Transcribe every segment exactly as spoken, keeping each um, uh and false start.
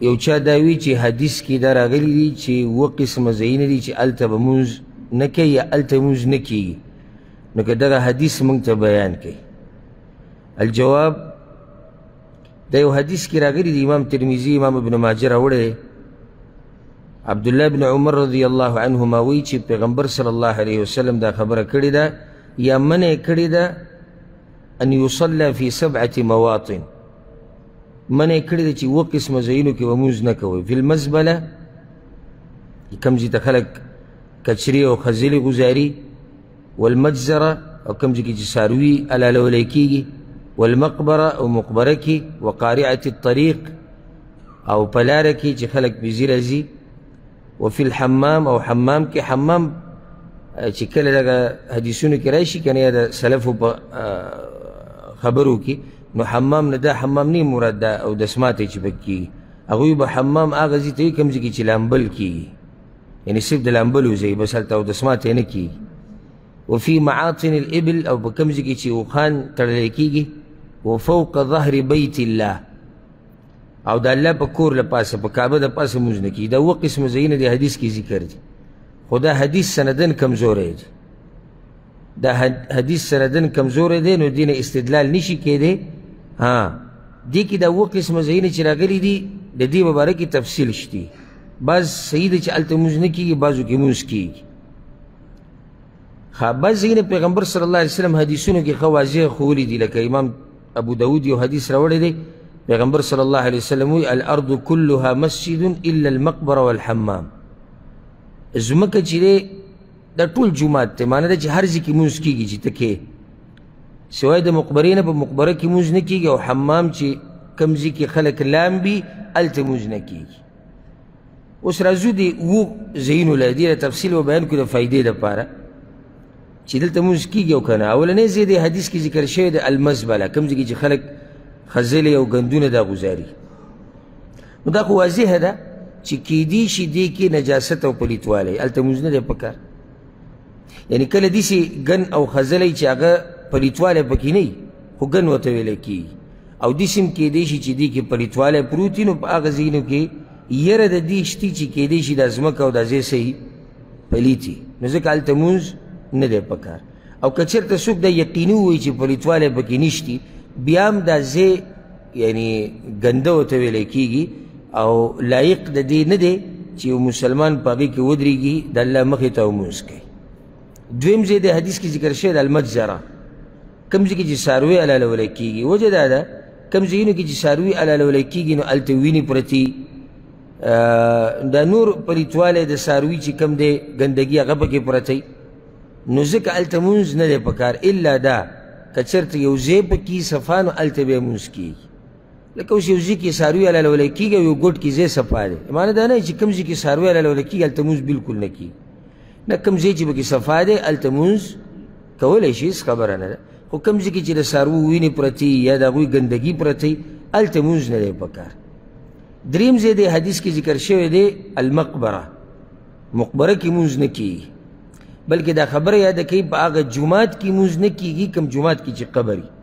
یو چا دا وی چې حدیث کې دا راغلی دي چې اووه قسمه ځایونه دي چې هلته به مونځ نه کوي یا هلته مونځ نه کېږي، نو که دغه حدیث موږ ته بیان کوي. الجواب، دا یو حدیث کې راغلی دی، امام ترمذي امام ابن ماجه راوړی. عبدالله بن عمر رضی الله عنهما وی چې پیغمبر صلی الله علیه وسلم دا خبره کړې ده یا منع کړې ده ان یصلى فی سبعة مواطن، منع کړې ده چې اووه قسمه ځایونو کې به مونځ نه کوئ. فی المزبله، کوم ځای ته خلک کچرې او خځلې ګزاري، والمجزره، او کوم ځای کې چې څاروي حلالولی کېږي، والمقبره او مقبره کې، وقارعة الطریق، او په لاره کې چې خلک پې ځي راځي، وفي الحمام، او حمام کې. حمام چې کله دغه حدیثونو کې راشي که نه یا د سلفو په خبرو کې، نو حمام نه دا حمام نه مراد ده او دسمات چې پکې کېږي، هغوی به حمام هغه ځای ته وایي کوم ځای کې چې لامبل کېږي، یعنې صرف د لامبلو ځای بس هلته او دسمات یې نه کېږي. وفي معاطن الابل، او په کوم ځای کې چې اوښان تړلی کېږي. وفوق ظهر بیت الله، او د الله په کور له پاسه په کعبه د پاسه مونځ نه کېږي. دا اووه قسمه ځایونه د حدیث کې ذکر دي، خو دا حدیث سندن کمزوری دی. دا حدیث سندن کمزوری دی، نو دې نه استدلال نشي کېدی. ها دې کې دا اووه قسمه ځایونه چې راغلي دي د دې مبارک کې تفصیل شته، بعض صحیح دی چې هلته مونځ نه کېږي، بعضو کې مونځ کېږي. ښه بعض ځایونه پیغمبر صلی الله علیه وسلم حدیثونو کې ښه واضح ښوولي دي، لکه امام ابو داود یو حدیث راوړی دی، پیغمبر صلی الله علیه وسلم وی الارض كلها مسجد الا المقبره والحمام. ځمکه چې دی دا ټول جومات دی، معنی ده چې هر ځای کې مونځ کېږي چې ته کې، سوای د مقبرې نه په مقبره کې مونځ نه کېږي، او حمام چې کوم ځای کې خلک لامبي هلته مونځ نه کېږي. اوس راځو دې اووه ځایونو له دې تفصیل و بیان کړو د فایدې دپاره چې دلته مونځ کېږي او که نه. اولنی ځای د حدیث کې ذکر شوی د المزبله، کوم ځای کې چې خلک خځلې او ګندونه دا ګزاري. نو دا خو واضحه ده چې کیدی شي دې کې نجاست او پلیتوالی، هلته مونځ نه دی پکار. یعنې کله داسې ګن او خځلی چې هغه پلیتوالی پکې نه وي، خو ګن ورته ویلی کېږي، او داسې هم کیدی شي چې دې کې پلیتوالی پروت وي، نو په هغه ځایونو کې یره د دې شتي چې کیدی شي دا ځمکه او دا ځای صحیح پلیت وي، نو ځکه هلته مونځ نه دی پکار. او که چېرته څوک دا یقیني ووایي چې پلیتوالی پکې نشتي، بیا هم دا ځای یعنې ګنده ورته ویلی کېږي او لایق د دې نه دی چې یو مسلمان په هغې کې ودرېږي د الله مخې ته او مونځ کوي. دویم ځای د حدیث کې ذکر شوی د المجزره، کوم ځای کې چې څاروي حلالولی کېږي. وجه دا ده کوم ځایونو کې چې څاروي حلالولی کېږي نو هلته وینې پرتې، دا نور پلیتوالی د څاروي چې کوم دی ګندګي هغه پکې پرتی، نو ځکه هلته مونځ نه دی پکار. الا دا که چېرته یو ځای پکې صفا، نو هلته بیا مونځ کېږي. لکه اوس یو ځای کې څاروي حلالولی کېږي او یو ګوټ کې ځای صفا دی، معنی دا نه چې کوم ځای کې څاروي حلالولی کېږي هلته مونځ بلکل نه کېږي، نه کوم ځای چې پکې صفا دی هلته مونځ کولی شي، هېڅ خبره نه ده. خو کوم ځای کې چې د څاروو وینې پرتې یا د هغوی ګندګي پرتی، هلته مونځ نه دی پکار. دریم ځای د حدیث کې ذکر شوی دی المقبره، مقبره کې مونځ نه کېږي، بلکې دا خبره یاده کوي په هغه جومات کې مونځ نه کېږي کوم جومات کې چې قبر وي.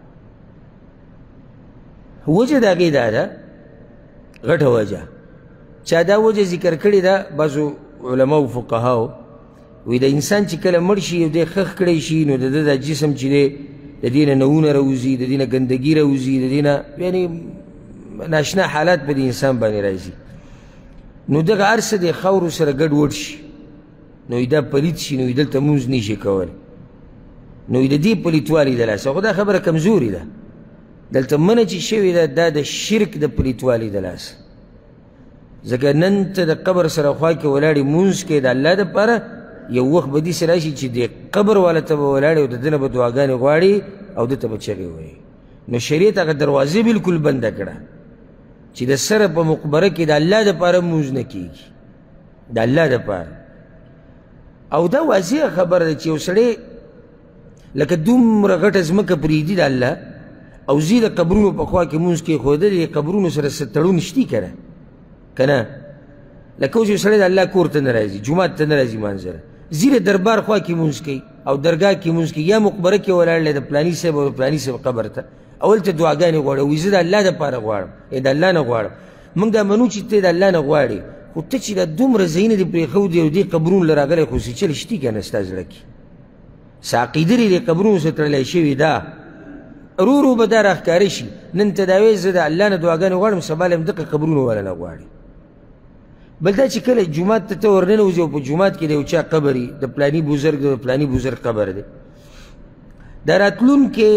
وجه د هغې دا ده، غټه وجه، چا دا وجه ذکر کړې ده بعضو علماو فقهاو، وایي د انسان چې کله مړ شي او دی خښ کړی شي، نو د ده دا جسم چې دی د دې نه نوونه راوځي، د دې نه ګندګي راوځي، د دې نه یعنې ناشنا حالات په دې انسان باندې راځي، نو دغه هر څه د خاورو سره ګډ وډ شي، نو دا پلیت شي، نو دلته مونځ نه شي کولی، نو د دې پلیتوالي د لاسه. خو دا خبره کمزوري ده، دلته منع چې شوې ده دا د شرک د پلیتوالي د لاسه. ځکه نن ته د قبر سره خوا کې ولاړې مونځ کوې د الله دپاره، یو وخت به داسې راشي چې د قبر والا ته به ولاړې او د ده نه به دعاګانې غواړي او ده ته به چغې وایي. نو شریعت هغه دروازې بلکل بنده کړه چې د سره په مقبره کې د الله دپاره مونځ نه کېږي، د الله دپاره. او دا واضحه خبره ده چې یو سړی لکه دومره غټه ځمکه پرېږدي د الله او ځي د قبرونو په خوا کې مونځ کېښودلې، قبرونو سره څه تړون شتي که نه که نه. لکه اوس یو سړی د الله کور ته نه راځي، جومات ته نه راځي مانځره، ځي د دربار خوا کې مونځ کوي او درګاه کې مونځ کوي، یا مقبره کې ولاړ دی د پلاني صاحب او د پلاني صاحب قبر ته، او هلته دعاګانې غواړي، وایي زه د الله دپاره غواړم، ای د الله نه غواړم. موږ دا منو چې ته د الله نه غواړې، خو ته چې دا دومره ځایونه دې پرېښودي او دې قبرونو له راغلی خو سیچل شتي که نه ستا زړه کې څه عقیده دې دې قبرونو سره تړلی شوې ده. ورو ورو به دا راښکاره شي. نن ته دا وایې زه د الله نه دعاګانې غواړم، سبا له همدغه قبرونو والا نه غواړي. بل دا چې کله جومات ته ته ورننوځې او په جومات کې د یو چا قبر وي، د پلاني بزرګ د پلاني بزرګ قبر دی، دا راتلونکی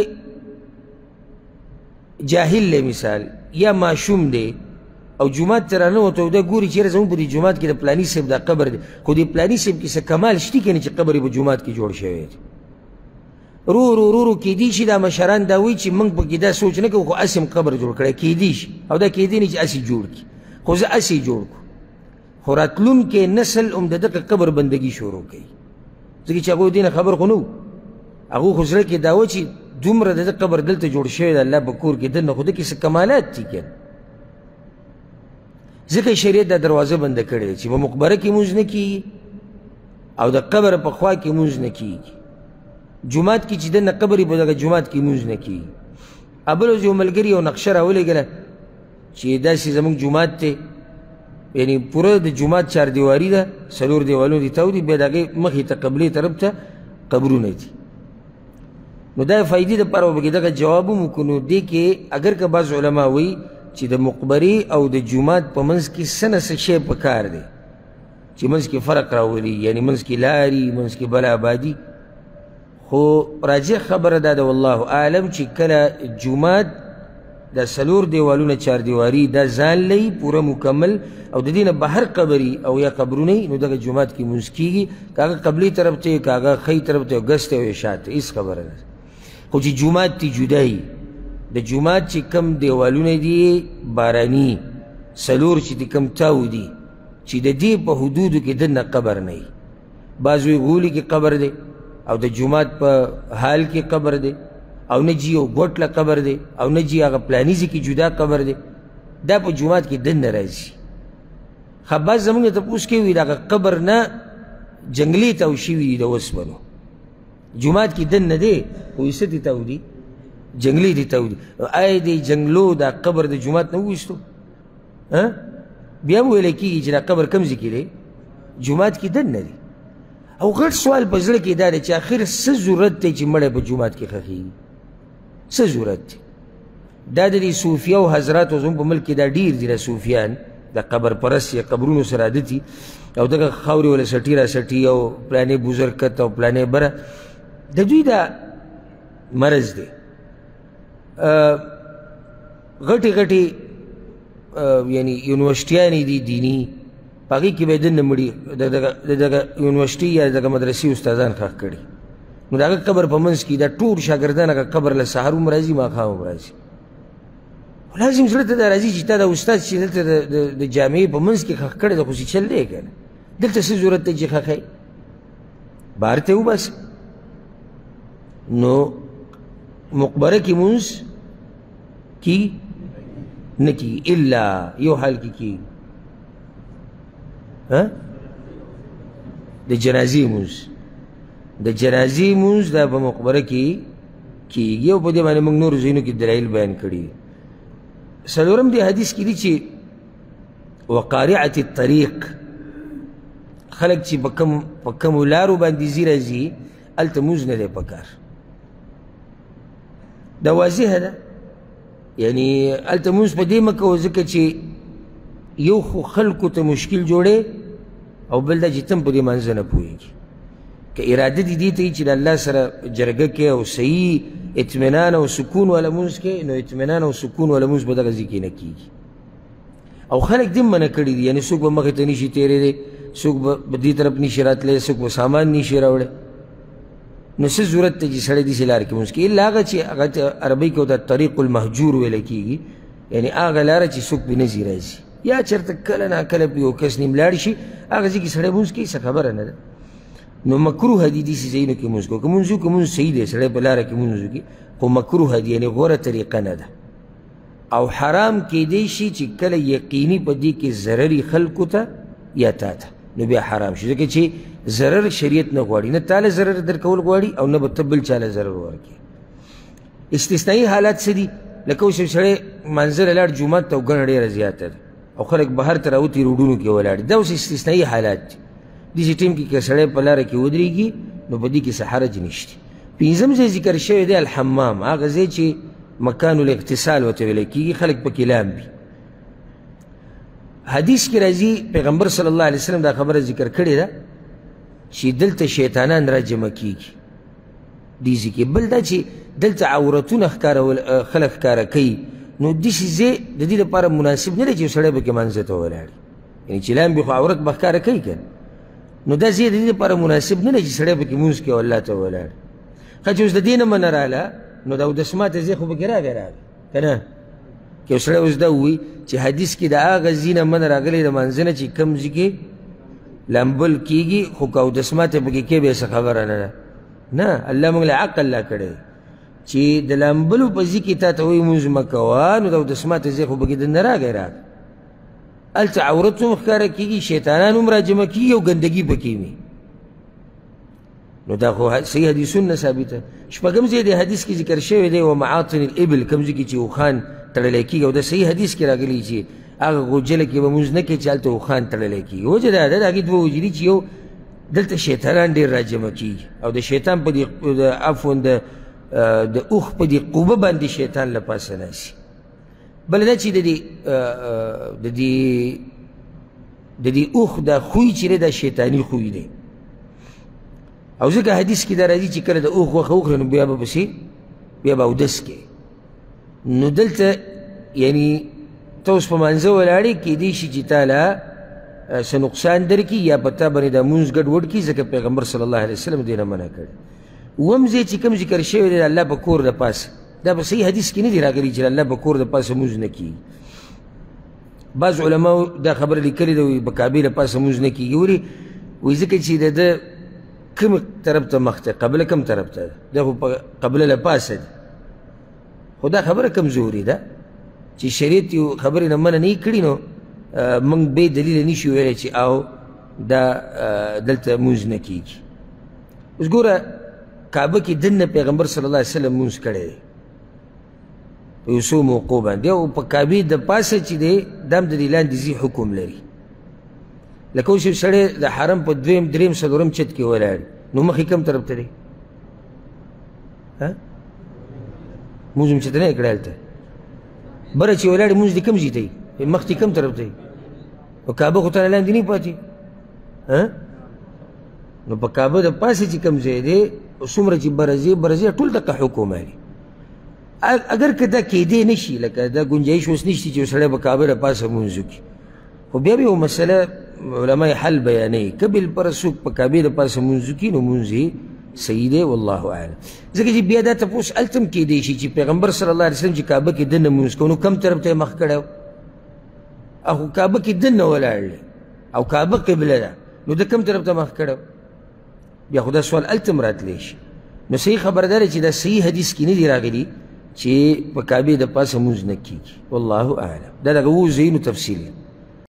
جاهل دی مثال یا ماشوم دی او جومات ته راننوته او دا ګوري چېرې زموږ په دې جومات کې د پلاني صاحب دا قبر دی، خو دې پلاني صاحب کې څه کمال شتي که نه چې قبر یې په جومات کې جوړ شوی دی. رو رو رو رو کېدی شي دا مشران دا وایي چې موږ پکې دا سوچ نه کوو، خو هسې هم قبر جوړ کړی کېدی شي، او دا کېدی نه چې هسې جوړ کړي، خو زه هسې جوړ کړو. خو راتلونکی نسل هم د دغه قبر بندګي شروع کوي، ځکه چې هغوی دې نه خبر خو نه و. هغوی خو زړه کې دا و چې دومره د ده قبر دلته جوړ شوی د الله په کور کې دننه خو ده کې څه کمالات دي که نه. ځکه شریعت دا دروازه بنده کړې ده چې په مقبره کې لمونځ نه کېږي او د قبر په خوا کې لمونځ نه کېږي. جومات کې چې دننه قبر وي په دغه جومات کې لمونځ نه کېږي. بل ورځ یو ملګري یو نقشه راولېږله چې داسې زموږ جومات دی، یعنی پوره د جومات چاردیواري ده، څلور دیوالونه دي تاو دي، بیا د هغې مخې ته قبلې طرف ته قبرونه دي. نو دا فایدې دپاره به پکې دغه جواب هم وکړو. نو دې کې اگر که بعض علما وایي چې د مقبرې او د جومات په منځ کې څه نه څه شی په کار دی چې منځ کې فرق راولي، یعنی منځ کې لاري، منځ کې بله آبادي. خو راجح خبره دا ده والله اعلم چې کله جومات دا څلور دیوالونه چاردیواري دا ځان لري پوره مکمل او د دې نه بهر قبري او یا قبرونه نو دغه جومات کې لمونځ کېږي، که هغه قبلې طرف ته که هغه ښی طرف ته ګس ته او یا شا ته، هېڅ خبره نه. خو چې جومات تی جدا وي، د جومات چې کم دیوالونه دي باراني څلور چې د کم تاو دي چې د دې په حدودو کې دننه قبر نه وي، بعض وایي غولي کې قبر دی او د جومات په حال کې قبر دی، او نه جي یو ګوټ له قبر دی، او نه جي هغه پلانیزې کې جدا قبر دی، دا په جومات کې دننه راځي. ښه بعض زموږ نه تپوس کوي د هغه قبر نه جنګلې تاو شوي دي د اوسپنو، جومات کې دننه دی خو یې څه دي تاو دي؟ جنګلې دي تاو دي. آیا د جنګلو دا قبر د جومات نه وویستو؟ بیا هم ویلی کېږي چې دا قبر کوم ځای کې دی؟ جومات کې دننه دی. او غټ سوال په زړه کې دا دی چې آخر څه ضرورت دی چې مړی په جومات کې ښخېږي؟ څه ضرورت دی؟ دا د دې صوفیه او حضراتو زموږ په ملک کې دا ډېر دي، دا صوفیان د قبر پرست یا قبرونو سره عادت دي او دغه خاورې وله سټي را سټي او پلانې بزرګ کت او پلانې بره، د دوی دا مرض دی. غټې غټې یعنی یونیورسټیانې دي دیني، په هغې کې به یې دننه مړي د دغه یونیورسټي یا دغه مدرسې استادان ښخ کړي، نو د هغه قبر په منځ کې دا ټول شاګردان هغه قبر له سهار هم راځي ماښام هم راځي. لازم زړه ته دا راځي چې تا دا استاد چې دلته د جامعې په منځ کې ښخ کړی ده خو چل دی که نه، دلته څه ضرورت دی چې ښخی؟ بهر ته وباسه. نو مقبره کې لمونځ کېږي نه کېږي الا یو حال کې کېږي، د جنازې لمونځ. د جنازې لمونځ دا په مقبره کې کېږي او په دې باندې موږ نورو ځایونو کې دلایل بیان کړي دي. څلورم دې حدیث کې دي چې وقارعة الطریق، خلک چې په کم په کمو لارو باندې ځي راځي هلته لمونځ نه دی پکار. دا واضحه ده، یعنی هلته لمونځ په دې مه کوه ځکه چې یو خو خلکو ته مشکل جوړې او بل دا چې تم په دې منځه نه پوهېږي. که اراده دې دې ته وي چې د الله سره جرګه کې او صحیح اطمینان او سکون والا لمونځ کې، نو اطمینان او سکون والا لمونځ په دغه ځای کې نه کېږي. او خلک دې هم منع کړي دي، یعنې څوک به مخې ته نشي تېرېدی، څوک به دې طرف نشي راتلی، څوک به سامان نشي راوړی. نو څه ضرورت دی چې سړی داسې لارې کې لمونځ کوي؟ الا هغه چې هغه ته عربۍ کې ورته طریق المهجور ویلی کېږي، یعنې هغه لاره چې څوک پرې نه ځي راځي، یا چېرته کله ناکله په یو کس نیم لاړ شي هغه ځای کې سړی لمونځ کوي، څه خبره نه ده. نو مکروه دي داسې ځایونو کې لمونځ کوو. که لمونځ وکړو لمونځ صحیح دی، سړی په لاره کې لمونځ وکړي، خو مکروه دي، یعنې غوره طریقه نه ده. او حرام کېدی شي چې کله یقیني په دې کې ضرري خلکو ته یا تا ته، نو بیا حرام شي، ځکه چې ضرر شریعت نه غواړي، نه تاله ضرر درکول غواړي او نه به ته بل چاله ضرر ورکړي. استثنایي حالات څه دي؟ لکه اوس یو سړی منځله لاړ جومات ته او ګڼه ډېره زیاته ده، او خلک بهر ته راوتي روډونو کې ولاړ دي. دا اوس استثنایي حالات دي. داسې ټیم کې که سړی په لاره کې ودرېږي نو په دې کې څه حرج نشته. پنځم ځای ذکر شوی دی الحمام، هغه ځای چې مکان الاغتسال ورته ویلی کېږي، خلک پکې لامبي. حدیث کې راځي پیغمبر صلی الله علیه وسلم دا خبره ذکر کړې ده چې دلته شیطانان را جمع کېږي دې ځای کې. بل دا چې دلته عورتونه خلک ښکاره کوي، نو داسې ځای د دې لپاره مناسب نه دی چې یو سړی پکې منځه ته ولاړ، یعنې چې لامبي خو عورت به ښکاره کوي که نو دا ځای د دې لپاره مناسب نه دی چې سړی پکې مونځ کوي او الله ته ولاړ. ښه چې اوس د دې نه منه راغله نو د اودس ماته ځای خو پکې راغی راغی که نه. که یو سړی اوس دا ووایي چې حدیث کې د هغه ځای نه منه راغلی د منځه نه چې کوم ځای کې لامبل کېږي، خو که اودس ماته پکې کې بیا څه خبره نه ده. نه، الله موږ له عقل لا کړی چې د لامبلو په ځای کې تا ته وایي مونځ مه کوه، نو د اودس ماته ځای خو پکې دننه راغی راغی. هلته عورت هم ښکاره کېږي، شیطانان هم راجمع کېږي او ګندګي پکې وي. نو دا خو صحیح حدیثون نه ثابته. شپږم ځای د حدیث کې ذکر شوی دی ومعاطن الابل، کوم ځای کې چې اوښان تړلی کېږي، او د صحیح حدیث کې راغلي چې هغه غوجله کې به مونځ نه کوي چې هلته اوښان تړلی کېږي. وجه دا ده د هغې دوه وجې دي چې یو دلته شیطانان ډېر راجمع کېږي او د شیطان په دې عفوا د اوښ په دې قوبه باندې شیطان له پاسه ناستي. بله دا چې د دې د دې د دې اوښ دا خوی چې دی دا شیطاني خوی دی، او ځکه حدیث کې دا راځي چې کله د اوښ غوښه وخوري نو بیا به پسې بیا به اودس کوي. نو دلته یعنی ته اوس په منځه ولاړې کیدای شي چې تا له څه نقصان درکړي یا په تا باندې دا مونځ ګډوډ کړي، ځکه پیغمبر صلی الله علیه وسلم دې نه منع کړی. اووم ځای چې کوم ذکر شوی دی د الله په کور د پاسه، دا په صحیح حدیث کې نه دی راغلی چې الله په کور د پاسه مونځ نه کېږي. بعض علماو دا خبره لیکلې ده وایي په کعبې له پاسه مونځ نه کېږي. ولې؟ وایي ځکه چې د ده کوم طرف ته مخ ته قبله کوم طرف ته ده، دا خو په قبله له پاسه ده. خو دا خبره کمزوري ده چې شریعت یو خبرې نه منع نه یې کړي، نو موږ بې دلیله نه شو ویلی چې او دا دلته مونځ نه کېږي. اوس ګوره کعبه کې دننه پیغمبر صلی الله علیه وسلم مونځ کړی دی په یو څو موقعو باندې، او په کعبې د پاسه چې دی دا هم د دې لاندې ځي حکم لري. لکه اوس یو سړی د حرم په دویم درېیم څلورم چت کې ولاړ، نو مخې کوم طرف ته دی؟ مونځ هم چې ته نه یې کړی هلته بره چې ولاړې مونځ دې کوم ځای ته وي؟ مخ دې کوم طرف ته وي؟ نو کعبه خو تانه لاندې نه پاتې. نو په کعبه د پاسه چې کوم ځای دی څومره چې برځې برځې ټول دقه حکم لري. اگر که دا کېدی نه شي، لکه دا ګنجایش اوس نشته چې یو سړی به کعبه د پاسه مونځ وکړي، خو بیا به یو مسله علما حل بیانوي که بالپره څوک په کعبې د پاسه مونځ وکړي نو مونځ یې صحیح دی، والله اعلم. ځکه چې بیا دا تپوس هلته هم کېدی شي چې پیغمبر صلی الله علیه وسلم چې کعبه کې دننه مونځ کوو نو کوم طرف ته یې مخ کړی و؟ خو کعبه کې دننه ولاړ دی او کعبه قبله ده، نو د کوم طرف ته مخ کړی و؟ بیا خو دا سوال هلته هم راتلی شي. نو صحیح خبره دا ده چې دا صحیح حدیث کې نه دي راغلي چې په کعبې د پاسه مونځ نه کېږي، والله اعلم. دا دغه اووه ځایونو تفصیل دی.